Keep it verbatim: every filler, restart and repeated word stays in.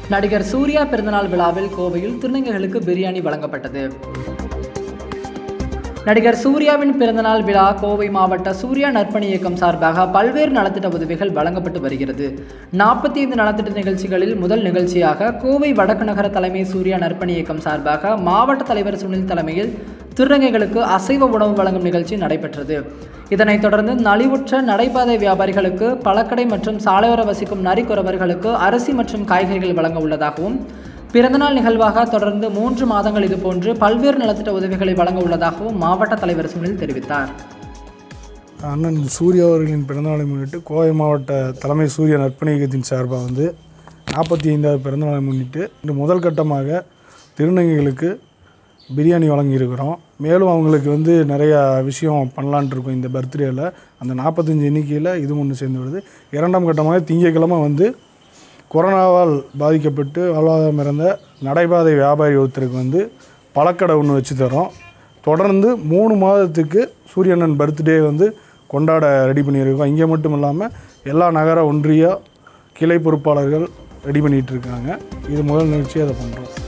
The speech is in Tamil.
நடிகர் சூர்யா பிறந்தநாள் விழாவில் கோவையில் திருநங்கைகளுக்கு பிரியாணி வழங்கப்பட்டது. நடிகர் சூர்யாவின் பிறந்தநாள் விழா கோவை மாவட்ட சூர்யா நற்பணி இயக்கம் சார்பாக பல்வேறு நலத்திட்ட உதவிகள் வழங்கப்பட்டு வருகிறது. நாற்பத்தி ஐந்து நலத்திட்ட நிகழ்ச்சிகளில் முதல் நிகழ்ச்சியாக கோவை வடக்கு நகர தலைமை சூர்யா நற்பணி இயக்கம் சார்பாக மாவட்ட தலைவர் சுனில் தலைமையில் திருநங்கைகளுக்கு அசைவ உணவு வழங்கும் நிகழ்ச்சி நடைபெற்றது. இதனைத் தொடர்ந்து நலிவுற்ற நடைபாதை வியாபாரிகளுக்கு, பழக்கடை மற்றும் சாலையோர வசிக்கும் நரிக்குறவர்களுக்கு அரிசி மற்றும் காய்கறிகள் வழங்க உள்ளதாகவும், பிறந்தநாள் நிகழ்வாக தொடர்ந்து மூன்று மாதங்கள் இதுபோன்று பல்வேறு நலத்திட்ட உதவிகளை வழங்க உள்ளதாகவும் மாவட்ட தலைவர் சுனில் தெரிவித்தார். அண்ணன் சூர்யா அவர்களின் பிறந்தநாளை முன்னிட்டு கோவை மாவட்ட தலைமை சூர்யா நற்பணி இயக்கத்தின் சார்பாக வந்து நாற்பத்தி ஐந்தாவது பிறந்தநாளை முன்னிட்டு இந்த முதல் கட்டமாக திருநங்கைகளுக்கு பிரியாணி வழங்கியிருக்கிறோம். மேலும் அவங்களுக்கு வந்து நிறையா விஷயம் பண்ணலான்ட்டு இருக்கோம். இந்த பர்த்டேயில் அந்த நாற்பத்தஞ்சு எண்ணிக்கையில் இது ஒன்று சேர்ந்து வருது. இரண்டாம் கட்டமாக திங்கட்கிழமை வந்து கொரோனாவால் பாதிக்கப்பட்டு வாழ்வாதாரம் இறந்த நடைபாதை வியாபாரி ஒருத்தருக்கு வந்து பழக்கடை ஒன்று வச்சு தரோம். தொடர்ந்து மூணு மாதத்துக்கு சூரியண்ணன் பர்த்டே வந்து கொண்டாட ரெடி பண்ணியிருக்கோம். இங்கே மட்டும் இல்லாமல் எல்லா நகர ஒன்றிய கிளை பொறுப்பாளர்கள் ரெடி பண்ணிகிட்டு இருக்காங்க. இது முதல் நிகழ்ச்சியாக அதை பண்ணுறோம்.